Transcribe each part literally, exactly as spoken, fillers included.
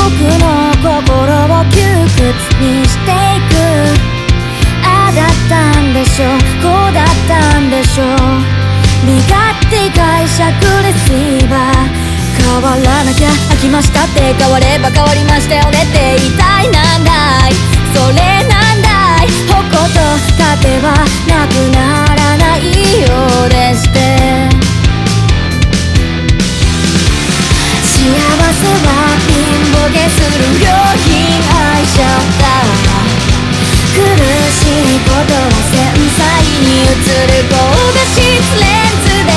の心を窮屈にしていく。ああだったんでしょう、こうだったんでしょう。身勝手解釈レシーバー。変わらなきゃ飽きましたって、変われば変わりましたよねって言いたい。なんだいそれなんだい。矛と盾はなくならないようでして、幸せは貧乏げする良品愛しちゃった。苦しいことは繊細に映る高画質レンズで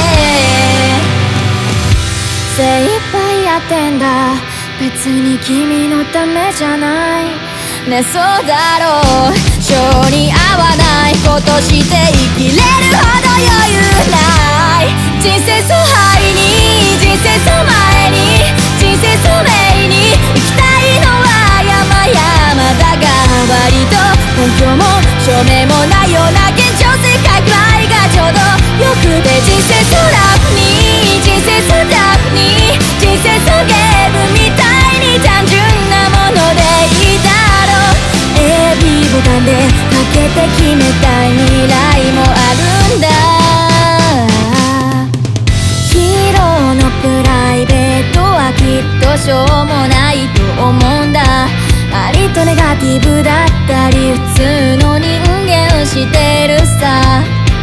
精一杯やってんだ。別に君のためじゃないね。そうだろう、性に合わないことして生きれるほど余裕ない。人生そハイに人生そ前に人生そメイに行きたいのは山々だが、割と根拠も証明もないような現状世界くらいがちょうどよくて、人生そラフに人生そダフに人生そゲームみたいに単純なものでいいだろう。 エービー ボタンでかけて決めたい未来もあるんだ。ヒーローのプライベートはきっとしょうもないと思うんだ。ありとネガティブだったり普通の人間してるさ。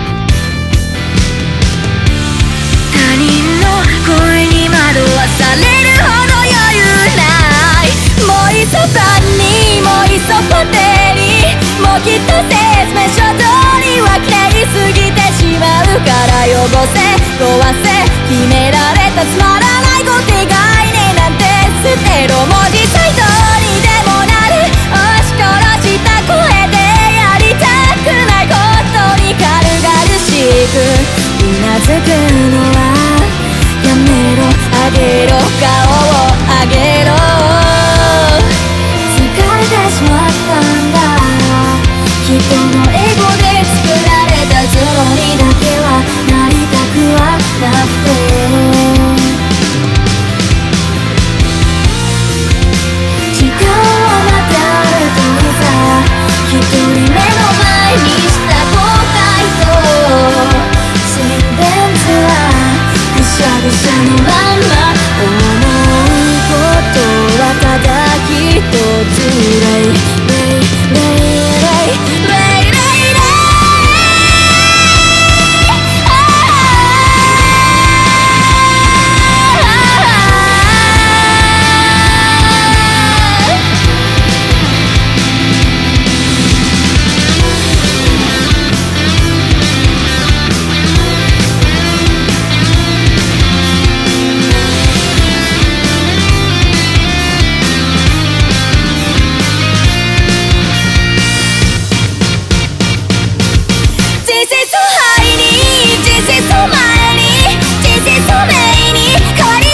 他人の声に惑わされるほど余裕ない。もういっそパンにもういっそポテにもうきっと説明書通りは綺麗すぎてしまうから汚せ壊せ決められたつまらないご手概念なんて捨てろ。文字サイトにでもなる押し殺した声でやりたくないことに軽々しくうなずくのはやめろ、あげろ、顔をあげろ。疲れてしまったんだ。人のエゴで作られたゾロにだけはなりたくはなくて、時間はまたあるといざ一人目の前にした後悔とシンデンズはぐしゃぐしゃのまんま思うことはただ一つレイレイレイレイレイレイレイレイ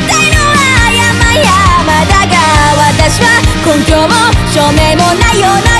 根拠も証明もないような